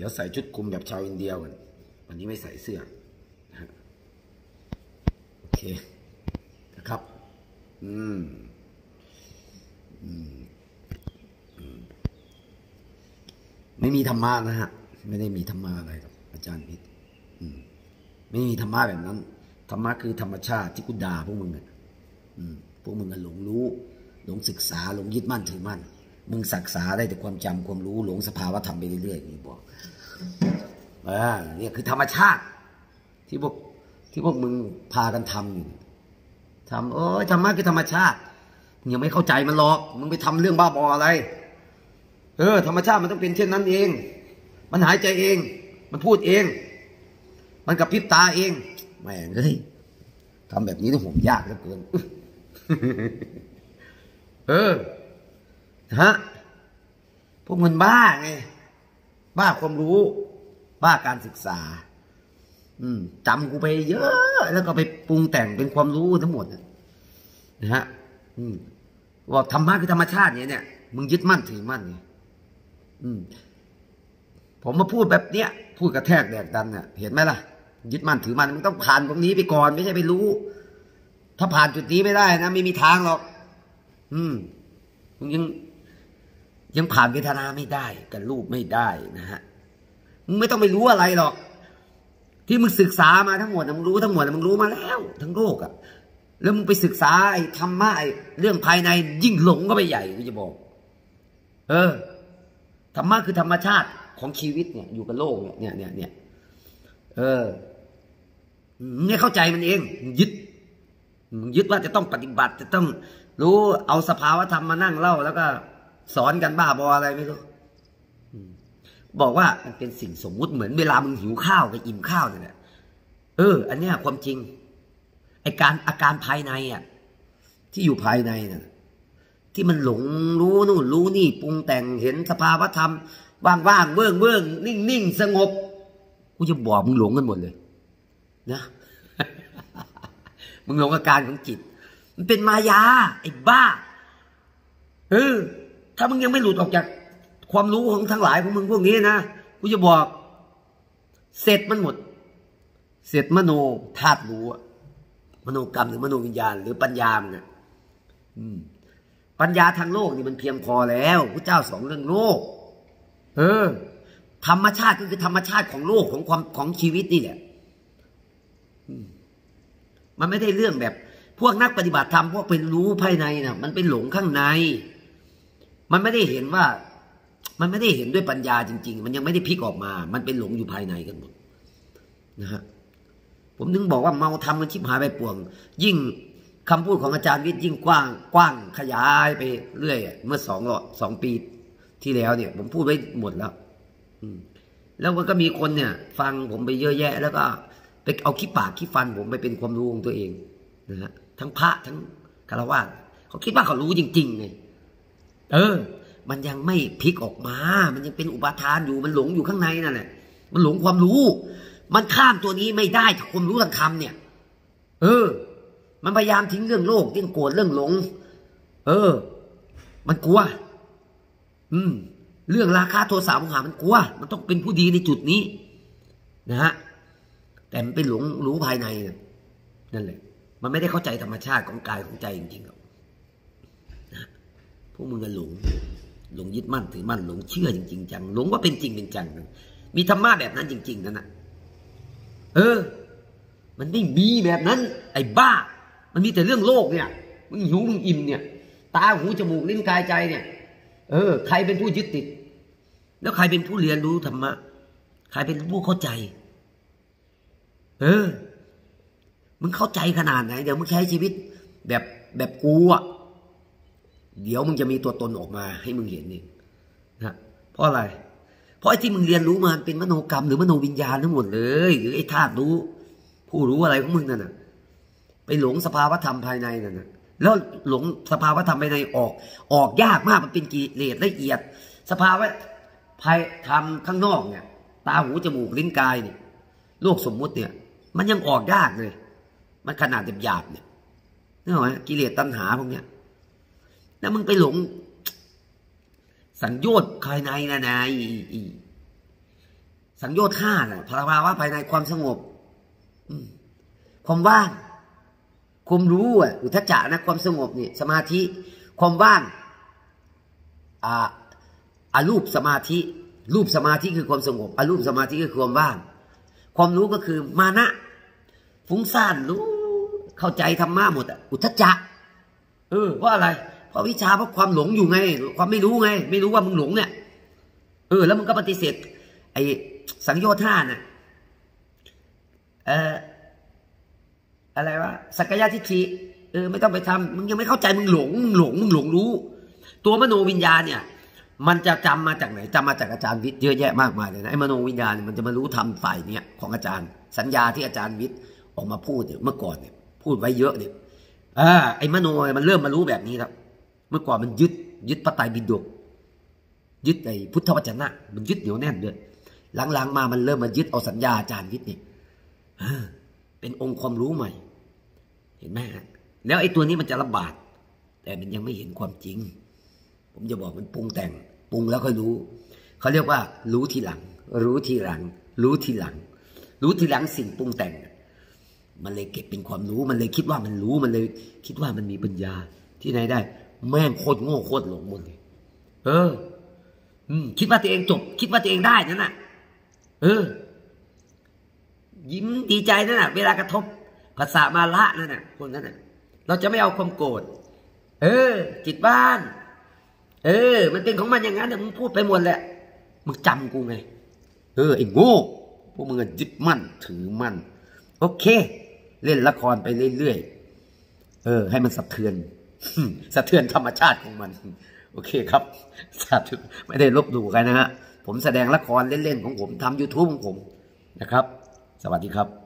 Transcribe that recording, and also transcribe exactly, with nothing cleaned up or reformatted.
ดี๋ยวใส่ชุดคลุมแบบชาวอินเดียกันวันนี้ไม่ใส่เสื้อโอเคนะครับอืมอืมไม่มีธรรมะนะฮะไม่ได้มีธรรมะอะไรหรอกอาจารย์พิษไม่มีธรรมะแบบนั้นธรรมะคือธรรมชาติที่กูด่าพวกมึงอ่ะพวกมึงหลงรู้หลงศึกษาหลงยึดมั่นถือมั่นมึงศึกษาได้แต่ความจำความรู้หลงสภาวะธรรมไปเรื่อยๆนี่บอกอ่าเนี่ยคือธรรมชาติที่พวกที่พวกมึงพากันทำอยู่ทำเออธรรมะคือธรรมชาติมึงยังไม่เข้าใจมันหรอกมึงไปทำเรื่องบ้าบออะไรเออธรรมชาติมันต้องเป็นเช่นนั้นเองมันหายใจเองมันพูดเองมันกระพริบตาเองแม่งเฮ้ยทำแบบนี้ต้องห่วงยากเหลือเกินเออฮะพวกมันบ้าไงบ้าความรู้บ้าการศึกษาอืมจำกูไปเยอะแล้วก็ไปปรุงแต่งเป็นความรู้ทั้งหมดนะฮะอืมว่าธรรมะคือธรรมชาติเนี่ยเนี่ยมึงยึดมั่นถือมั่นไงอืมผมมาพูดแบบเนี้ยพูดกระแทกแดกดันเนี่ยเห็นไหมล่ะยึดมั่นถือมั่นมึงต้องผ่านตรงนี้ไปก่อนไม่ใช่ไปรู้ถ้าผ่านจุดนี้ไม่ได้นะไม่มีทางหรอกอืมมึงยังยังผ่านเวทนาไม่ได้กับรูปไม่ได้นะฮะมึงไม่ต้องไปรู้อะไรหรอกที่มึงศึกษามาทั้งหมดมึงรู้ทั้งหมดมึงรู้มาแล้วทั้งโลกอ่ะแล้วมึงไปศึกษาไอ้ธรรมะไอ้เรื่องภายในยิ่งหลงก็ไปใหญ่กูจะบอกเออธรรมะคือธรรมชาติของชีวิตเนี่ยอยู่กับโลกเนี่ยเนี่ยเนี่ยเออไม่เข้าใจมันเองยึดยึดว่าจะต้องปฏิบัติจะต้องรู้เอาสภาวะธรรมมานั่งเล่าแล้วก็สอนกันบ้าบออะไรไม่รู้บอกว่ามันเป็นสิ่งสมมุติเหมือนเวลามึงหิวข้าวกับอิ่มข้าวเนี่ยเอออันเนี้ยความจริงไอการอาการภายในอ่ะที่อยู่ภายในน่ะที่มันหลงรู้นู่นรู้นี่ปรุงแต่งเห็นสภาวะธรรมว่างๆเบื้องเบื้องนิ่งๆสงบกูจะบอกมึงหลงกันหมดเลยนะมึงหลงอาการของจิตมันเป็นมายาไอ้บ้าเออถ้ามึงยังไม่หลุดออกจากความรู้ของทั้งหลายของมึงพวกนี้นะกูจะบอกเสร็จมันหมดเสร็จมโนธาตุรู้มโนกรรมหรือมโนวิญญาณหรือปัญญาเนี่ยปัญญาทางโลกนี่มันเพียงพอแล้วพระเจ้าสอนเรื่องโลกเออธรรมชาติก็คือธรรมชาติของโลกของความของชีวิตนี่แหละมันไม่ได้เรื่องแบบพวกนักปฏิบัติธรรมพวกเป็นรู้ภายในน่ะมันเป็นหลงข้างในมันไม่ได้เห็นว่ามันไม่ได้เห็นด้วยปัญญาจริงๆมันยังไม่ได้พลิกออกมามันเป็นหลงอยู่ภายในกันหมดนะฮะผมถึงบอกว่าเมาทำกันชิบหายไปป่วงยิ่งคำพูดของอาจารย์วิทย์ยิ่งกว้างกว้างขยายไปเรื่อยเมื่อสองสองปีที่แล้วเนี่ยผมพูดไว้หมดแล้วแล้วมันก็มีคนเนี่ยฟังผมไปเยอะแยะแล้วก็ไปเอาขี้ปากขี้ฟันผมไปเป็นความรู้ของตัวเองนะฮะทั้งพระทั้งฆราวาสเขาคิดว่าเขารู้จริงๆไงเออมันยังไม่พลิกออกมามันยังเป็นอุปาทานอยู่มันหลงอยู่ข้างในนั่นแหละมันหลงความรู้มันข้ามตัวนี้ไม่ได้ถ้าความรู้ทางธรรมเนี่ยเออมันพยายามทิ้งเรื่องโลกเรื่องโกรธเรื่องหลงเออมันกลัวอืมเรื่องราคะโทสะโมหะมันกลัวมันต้องเป็นผู้ดีในจุดนี้นะฮะแต่มันเป็นหลงรู้ภายในนั่นแหละมันไม่ได้เข้าใจธรรมชาติของกายของใจจริงๆหรอกนะพวกมึงก็หลงหลงยึดมั่นถือมั่นหลงเชื่อจริงๆจังหลงว่าเป็นจริงเป็นจังมีธรรมะแบบนั้นจริงๆนั่นน่ะเออมันไม่มีแบบนั้นไอ้บ้ามันมีแต่เรื่องโลกเนี่ยมึงหิวมึงอิ่มเนี่ยตาหูจมูกลิ้นกายใจเนี่ยเออใครเป็นผู้ยึดติดแล้วใครเป็นผู้เรียนรู้ธรรมะใครเป็นผู้เข้าใจเออมึงเข้าใจขนาดไหนเดี๋ยวมึงใช้ชีวิตแบบแบบกูอ่ะเดี๋ยวมึงจะมีตัวตนออกมาให้มึงเห็นเองนะเพราะอะไรเพราะไอ้ที่มึงเรียนรู้มาเป็นมโนกรรมหรือมโนวิญญาณทั้งหมดเลยหรือไอ้ธาตุรู้ผู้รู้อะไรของมึงนั่นน่ะไปหลงสภาวะธรรมภายในนั่นน่ะแล้วหลงสภาวะธรรมภายในออกออกยากมากมันเป็นกิเลสละเอียดสภาวะภายธรรมข้างนอกเนี่ยตาหูจมูกลิ้นกายเนี่ยโลกสมมุติเนี่ยมันยังออกยากเลยมันขนาดหยาบๆเนี่ยนึกออกไหมกิเลสตัณหาพวกเนี้ยแล้วมึงไปหลงสัญโยชน์ภายในนะนายสังโยชน์ห้าน่ะภาวะภายในความสงบความว่างความรู้อ่ะอุทธัจจะนะความสงบนี่สมาธิความว่างอ่าอารูปสมาธิรูปสมาธิคือความสงบอารูปสมาธิคือความว่างความรู้ก็คือมานะฟุ้งซ่านรู้เข้าใจธรรมะหมดอ่ะอุทธัจจะเออเพราะอะไรเพราะวิชาเพราะความหลงอยู่ไงความไม่รู้ไงไม่รู้ว่ามึงหลงเนี่ยเออแล้วมึงก็ปฏิเสธไอ้สังโยชน์ห้าน่ะเอออะไรวะสักกายทิฏฐิเออไม่ต้องไปทำมึงยังไม่เข้าใจมึงหลงมึงหลงมึงหลงรู้ตัวมโนวิญญาณเนี่ยมันจะจำมาจากไหนจำมาจากอาจารย์วิทย์เยอะแยะมากมายเลยนะไอ้มโนวิญญาณเนี่ยมันจะมารู้ทำฝ่ายเนี่ยของอาจารย์สัญญาที่อาจารย์วิทย์ออกมาพูดเนี่ยเมื่อก่อนเนี่ยพูดไว้เยอะเนี่ยอ่าไอ้มโนมันเริ่มมารู้แบบนี้แล้วเมื่อก่อนมันยึดยึดพระไตรปิฎกยึดไอ้พุทธวจนะมันยึดเหนียวแน่นด้วยหลังๆมามันเริ่มมายึดเอาสัญญาอาจารย์วิทย์เนี่ยเป็นองค์ความรู้ใหม่เห็นไหมฮะแล้วไอ้ตัวนี้มันจะระบาดแต่มันยังไม่เห็นความจริงผมจะบอกมันปรุงแต่งปรุงแล้วค่อยรู้เขาเรียกว่ารู้ทีหลังรู้ทีหลังรู้ทีหลังรู้ทีหลังสิ่งปรุงแต่งมันเลยเก็บเป็นความรู้มันเลยคิดว่ามันรู้มันเลยคิดว่ามันมีปัญญาที่ไหนได้แม่งโคตรโง่โคตรหลงหมดเลยเอออืมคิดว่าตัวเองจบคิดว่าตัวเองได้นั่นน่ะเออยิ้มดีใจนั่นน่ะเวลากระทบภาษามาละนั่นน่ะคนนั้นน่ะเราจะไม่เอาความโกรธเออจิตบ้านเออมันเป็นของมันอย่างนั้นแต่มึงพูดไปหมดแหละมึงจำกูไงเออไอ้โง่พวกมึงยึดมั่นถือมั่นโอเคเล่นละครไปเรื่อยๆเออให้มันสะเทือนสะเทือนธรรมชาติของมันโอเคครับสาธุไม่ได้ลบหลู่กันนะฮะผมแสดงละครเล่นๆของผมทำ ยูทูบ ของผมนะครับสวัสดีครับ